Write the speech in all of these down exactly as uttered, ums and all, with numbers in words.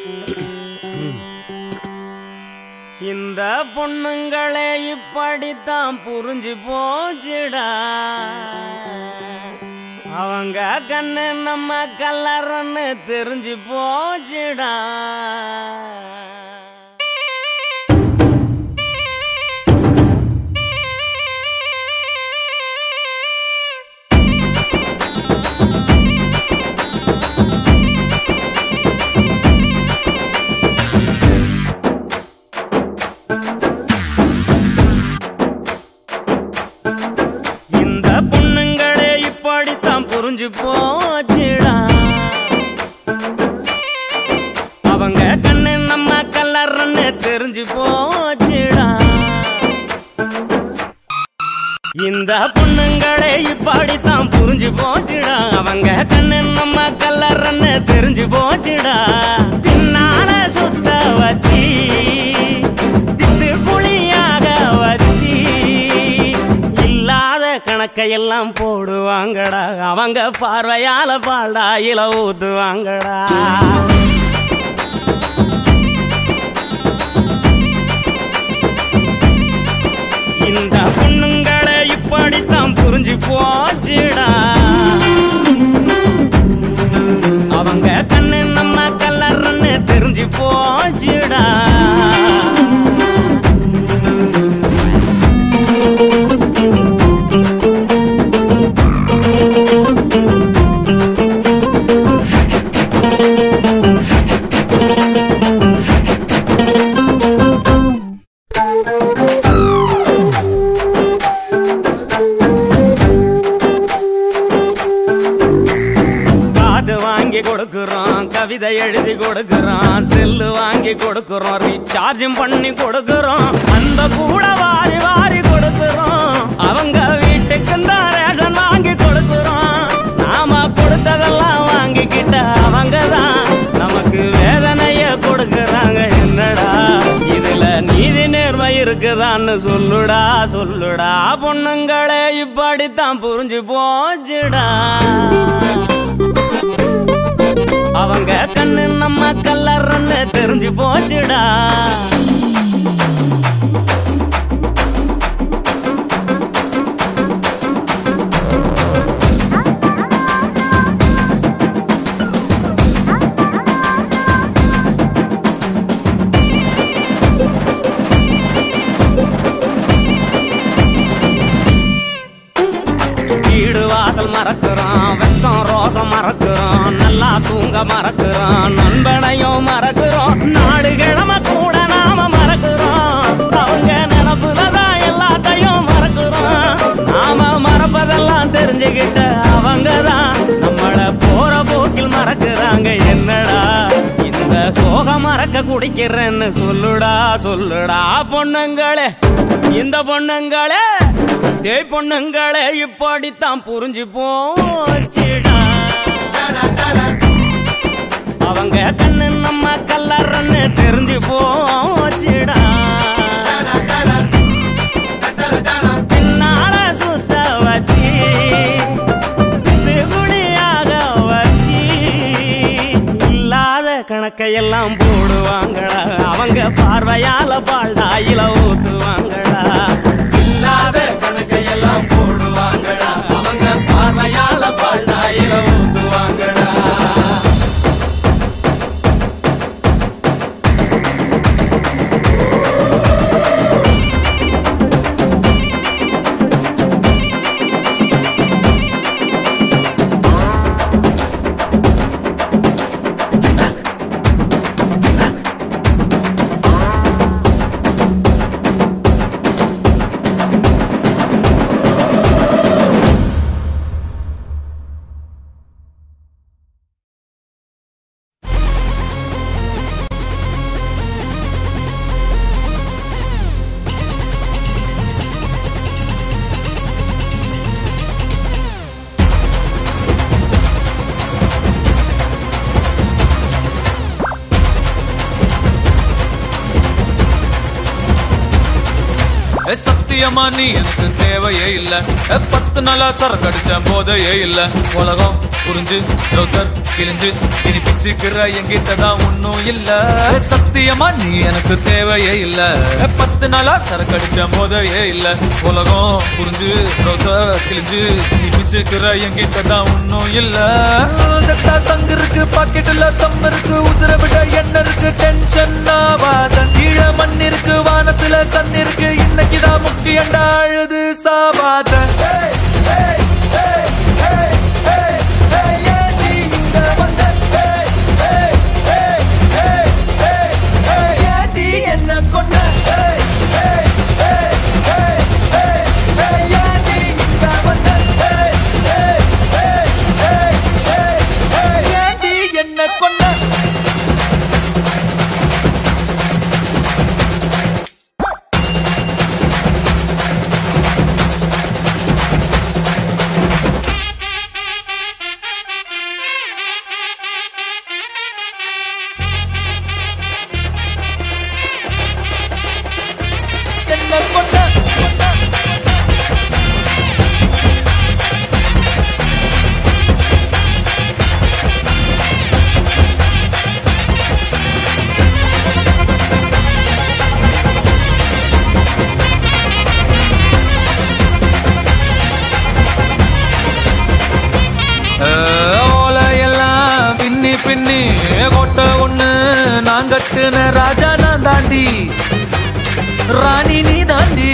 இந்த பொண்ணுங்களே இப்படித்தான் புரிஞ்சு போச்சுடா. அவங்க கண்ணு நம்ம கலரன்னு தெரிஞ்சு போச்சுடா. புரிஞ்சு போச்சுடா. அவங்க கண்ணு நம்ம கலர்ன்னு தெரிஞ்சு போச்சுடா. இந்த பொண்ணுங்களே இப்படித்தான் புரிஞ்சு போச்சுடா. அவங்க கண்ணு நம்ம கலர்ன்னு தெரிஞ்சு போச்சுடா. பின்னால சுத்த வச்சி திட்டு குழியாக வச்சி இல்லாத கணக்கையெல்லாம் போடுவாங்கடா. அவங்க பார்வையால பால்டா இல ஊத்துவாங்கடா. இந்த பொண்ணுங்களை இப்படித்தான் புரிஞ்சு போச்சுடா. அவங்க கண்ணு நம்ம கலர்ன்னு தெரிஞ்சு போச்சுடா. கொடுக்கிறோம், கவிதை எழுதி கொடுக்கிறோம், செல்லு வாங்கி கொடுக்கிறோம், ரீசார்ஜும் பண்ணி கொடுக்கிறோம், அந்த கூட வாரி வாரி கொடுக்கிறோம். அவங்க வீட்டுக்கு தான் ரேஷன் வாங்கி கொடுக்கிறோம். நாம கொடுத்ததெல்லாம் வாங்கிக்கிட்ட அவங்க தான் நமக்கு வேதனைய கொடுக்கறாங்க. என்னடா இதுல நீதி நேர்மை இருக்குதான்னு சொல்லுடா சொல்லுடா. பொண்ணுங்களே இப்படித்தான் புரிஞ்சு போச்சுடா. அவங்க கண்ணு நம்ம கலர்ன்னு தெரிஞ்சு போச்சுடா. வீடு வாசல் மறக்கிறோம், வெக்கம் ரோசம் மறக்கிறோம், நல்லா தூங்க மறக்கிறோம், நண்பனையும் மறக்கிறோம், நாலு கிழமை கூட நாம மறக்கிறோம். அவங்க நினப்புலதான் எல்லாத்தையும் மறக்கிறோம். நாம மறப்பதெல்லாம் தெரிஞ்சுக்கிட்ட அவங்கதான் நம்மள போற போக்கில் மறக்கிறாங்க. என்னடா இந்த சோகம் மறக்க குடிக்கிறேன்னு சொல்லுடா சொல்லுடா. பொண்ணுங்களே இந்த பொண்ணுங்களே தே பொண்ணுங்களே இப்படித்தான் புரிஞ்சு போச்சுடா. அவங்க கண்ணு நம்ம கலர்ன்னு தெரிஞ்சு போச்சுடா. பின்னால சுத்த வச்சி குழியாக வச்சி இல்லாத கணக்கையெல்லாம் போடுவாங்கடா. அவங்க பார்வையால பால்டா இல ஊத்துவாங்கடா. இல்லாத கணக்கையெல்லாம் போடுவாங்கடா. அவங்க பார்வையால பால்டா இல ஊத்துவாங்கடா. சத்தியமா நீ எனக்கு தேவையே இல்ல பத்து நாளா சரக்கு அடிச்ச போதையே இல்ல உலகம் புரிஞ்சு ரோசர் கிழிஞ்சு இனி பிச்சுக்கிற எங்கிட்டதான் ஒன்னும் இல்ல சத்தியமா நீ எனக்கு தேவையே இல்ல பத்து நாளா சரக்கு அடிச்ச போதையே இல்ல உலகம் புரிஞ்சு ரோசர் கிழிஞ்சு இனி பிச்சுக்கிற எங்கிட்டதான் ஒன்னும் இல்ல செத்தா சங்கு இருக்கு பாக்கெட்டுல தம் இருக்கு உசுர விட என்ன இருக்கு டென்ஷன் ஆவாத கீழ மண் இருக்கு வானத்துல சன் இருக்கு இன்னைக்குதான் முக்கியண்டா அழுது சாவாத என்ன கொண்ட என்ன கொண்ட ஓலையெல்லாம் பின்னி பின்னி கோட்டை ஒண்ணு நான் கட்டுன ராஜா நான் தாண்டி ராணி நீ தாண்டி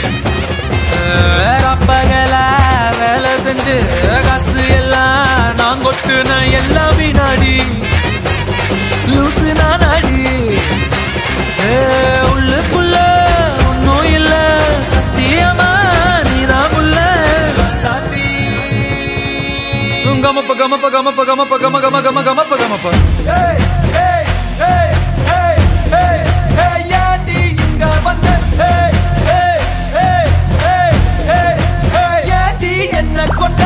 அப்பகல வேலை செஞ்சு காசு எல்லாம் நான் கொட்டுன எல்லாம் வினாடி லூசு நானாடி உள்ளுக்குள்ள ஒன்னும் இல்ல சத்தியமா நீதான் உள்ள சாத்தி கமப்ப கமப்ப கமப்ப கமப்ப கம கம கம கமப்ப கமப்ப என்ன கொண்ட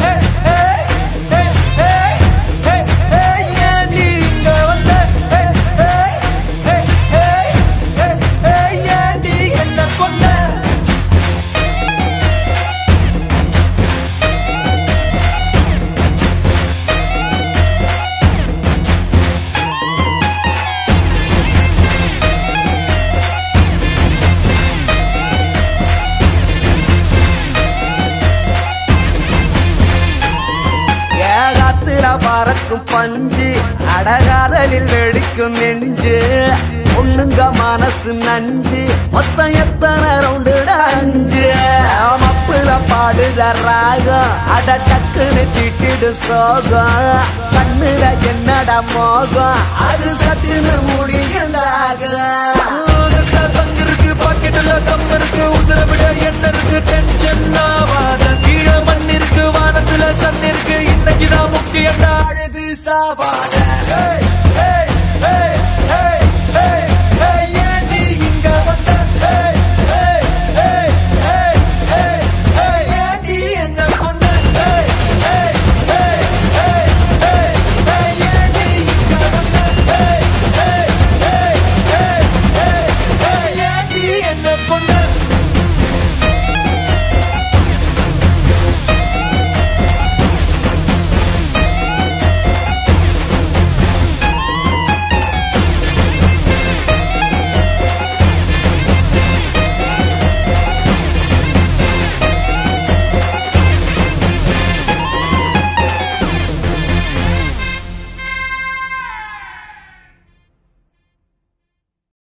நீங்க வந்த என்ன கொண்ட பறக்கும் பஞ்சு அடகாதலில் வெடிக்கும் நெஞ்சு ஒண்ணுங்க மனசு நஞ்சு மொத்தம் எத்தனை ரவுண்டுட அஞ்சு மப்புல பாடுற ராகம் அட டக்குன்னு திட்டிடு சோகம் கண்ணுல என்னட மோகம் அது சட்டுன்னு முடியுதாக சங்கு இருக்கு பாக்கெட்டுல தம் இருக்கு உசுர விட என்ன இருக்கு டென்ஷன் ஆவாத கீழ மண் இருக்கு வானத்துல சன் இருக்கு இன்னைக்குதான் முக்கியண்டா அழுது சாவாத